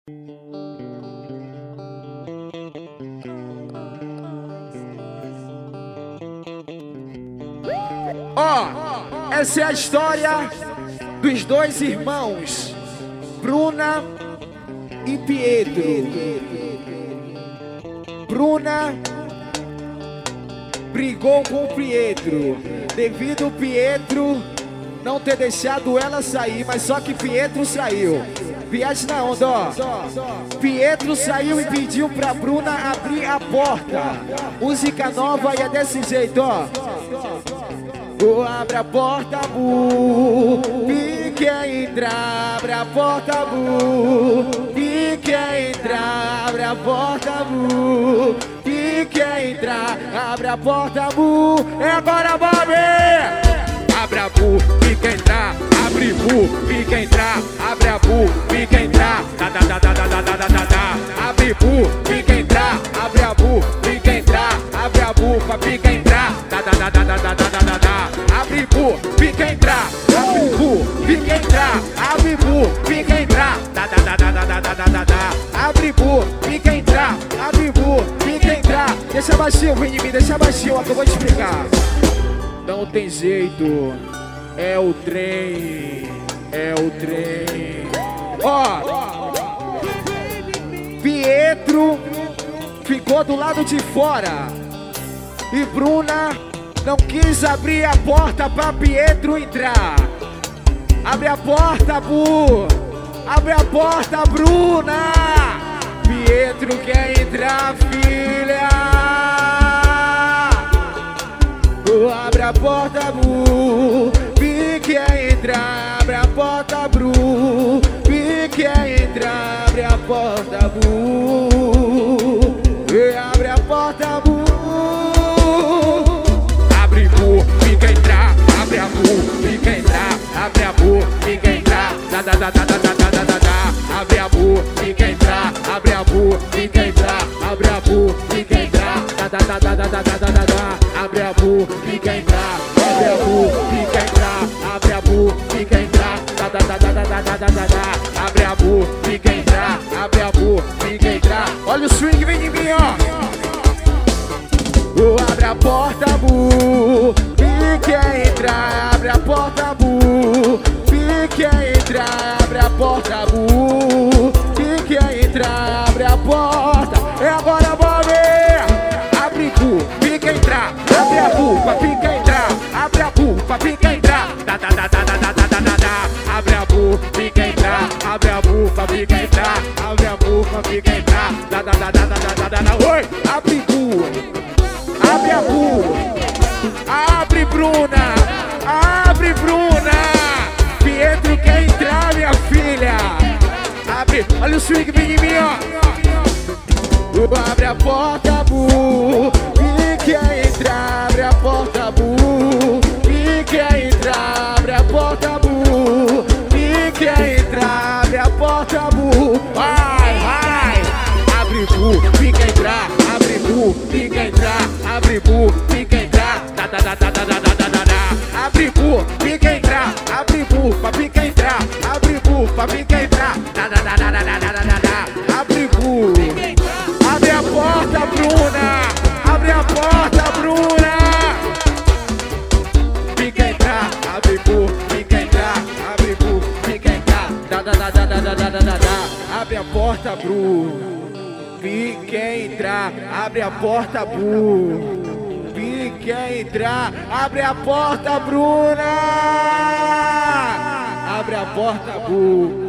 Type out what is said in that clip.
Ó, essa é a história dos dois irmãos, Bruna e Pietro. Bruna brigou com o Pietro, devido ao Pietro não ter deixado ela sair, mas só que Pietro saiu. Viagem na onda, ó. Pietro saiu e pediu pra Bruna abrir a porta. Música nova e é desse jeito, ó. Abre a porta, bu, e quer entrar, abre a porta, bu, e quer entrar, abre a porta, bu, e quer entrar, abre a porta, bu, é agora, Bob! Abre a bu, fica entrar, abre bu, fica entrar, abre a bu, fica entrar, da da da da da da da da da, abre bu, fica entrar, abre a bu, fica entrar, abre a bu, fica entrar, da da da da da da da da da, abre bu, fica entrar, abre bu, fica entrar, abre bu, fica entrar, da da da da da da da da da, abre bu, fica entrar, abre bu, fica entrar, deixa baixinho, vem em mim, deixa baixinho, acabou de explicar. Não tem jeito, é o trem, é o trem. Ó, Pietro ficou do lado de fora e Bruna não quis abrir a porta pra Pietro entrar. Abre a porta, Bu, abre a porta, Bruna. Pietro quer entrar, filha. Abre a porta, Bu, vi quer entrar, abre a porta, Bru, vi quer entrar, abre a porta, Bu, e abre a porta, Bu, abre Bu, fica entrar, abre a Bu, fica entrar, abre a Bu, fica entrar, da da da da da da da da da, abre a Bu, fica entrar, abre a Bu, fica entrar, abre a Bu, fica entrar, da da da da da da da da da, abre a Bu, fica entrar, abre a Bu, fica entrar, abre a Bu, fica entrar, da da da da da da da da da, abre a Bu, fica entrar, abre a Bu, fica entrar. Olha o swing, vem em mim, ó. Abre a porta, Bu, fica entrar, abre a porta, Bu, fica entrar, abre a porta, Bu, fica entrar, abre a porta. É agora, Bob! Abre Bu, fica entrar, abre a Bu, fica entrar, abre a Bu, fica entrar, da da da da da da da da da, abre a Bu, fica entrar, abre a Bu, fica entrar, abre a Bu, fica entrar, da da da da da da da da. Oi, abre Bu, abre a Bu, abre Bruna, abre Bruna. Pietro quer entrar, minha filha. Abre, olha o swing, vem em mim, ó. Abre a porta, Bu, e quer entrar, abre a porta, Bu, e quer entrar, abre a porta, Bu, e quer entrar, abre a porta, Bu, vai, vai, abre Bu, fica entrar, abre Bu, fica entrar, abre Bu, fica entrar, da da da da da da da da da, abre Bu, fica entrar, abre Bu, fica entrar, abre Bu, fica entrar, da da da da da da da da, abre Bu. Abre a porta, Bruna! Abre a porta, Bruna! Fica entrar, abre Bu, fica entrar, abre Bu, fica entrar, da da da da da da da da da. Abre a porta, Bru, fica entrar, abre a porta, Bu, fica entrar, abre a porta, Bruna! Abre a porta, Bu.